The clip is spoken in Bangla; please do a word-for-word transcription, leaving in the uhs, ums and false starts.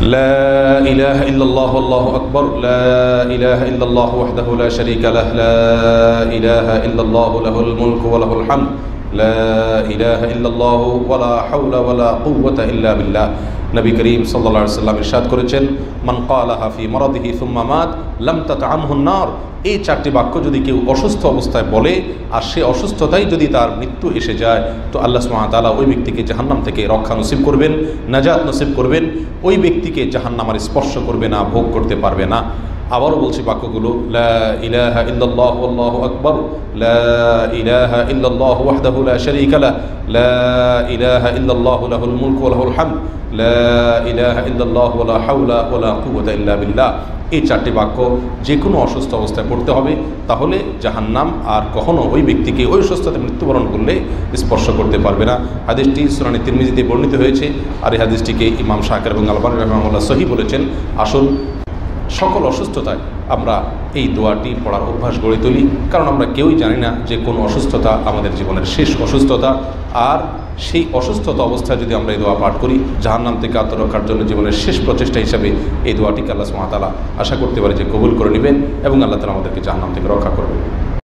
لا إله إلا الله والله أكبر لا إله إلا الله وحده لا شريك له لا إله إلا الله له الملك وله الحمد لا إله إلا الله ولا حول ولا قوة إلا بالله নবী করিম সাল্লাল্লাহু আলাইহি ওয়াসাল্লাম ইরশাদ করেছেন মান ক্বালাহা ফি মারাদিহি সুম্মা মাত লাম তাতআমহু নার। এই চারটি বাক্য যদি কেউ অসুস্থ অবস্থায় বলে আর সে অসুস্থতাই যদি তার মৃত্যু এসে যায় তো আল্লাহ সুবহানাহু ওয়া তাআলা ওই ব্যক্তিকে জাহান্নাম থেকে রক্ষা নসিব করবেন, নাজাত নসিব করবেন। ওই ব্যক্তিকে জাহান্নাম আর স্পর্শ করবে না, ভোগ করতে পারবে না। আবারও বলছি বাক্যগুলো, লা ইলাহা ইল্লাল্লাহু আল্লাহু আকবার লা ইলাহা ইল্লাল্লাহু ওয়াহদাহু লা শারীকা লাহ লা ইলাহা ইল্লাল্লাহু লাহুল মুলকু ওয়া লাহুল হামদ লা ইলাহা ইল্লাল্লাহু ওয়া লা হাওলা ওয়া লা কুওয়াতা ইল্লা বিল্লাহ। এই চারটি বাক্য যে কোনো অসুস্থ অবস্থায় পড়তে হবে, তাহলে জাহান্নাম আর কখনো ওই ব্যক্তিকে ওই অসুস্থতায় মৃত্যুবরণ করলে স্পর্শ করতে পারবে না। হাদিসটি সুনানে তিরমিজিতে বর্ণিত হয়েছে, আর এই হাদিসটিকে ইমাম শাকির এবং আলবানী রাহিমাহুল্লাহ সহিহ বলেছেন। আসুন সকল অসুস্থতায় আমরা এই দোয়াটি পড়ার অভ্যাস গড়ে তুলি, কারণ আমরা কেউই জানি না যে কোন অসুস্থতা আমাদের জীবনের শেষ অসুস্থতা। আর সেই অসুস্থতা অবস্থায় যদি আমরা এই দোয়া পাঠ করি, জাহান্নাম থেকে আত্মরক্ষার জন্য জীবনের শেষ প্রচেষ্টা হিসাবে এই দোয়াটিকে আল্লাহ সুবহানাহু ওয়া তাআলা আশা করতে পারে যে কবুল করে নেবেন এবং আল্লাহ তাআলা আমাদেরকে জাহান্নাম থেকে রক্ষা করবেন।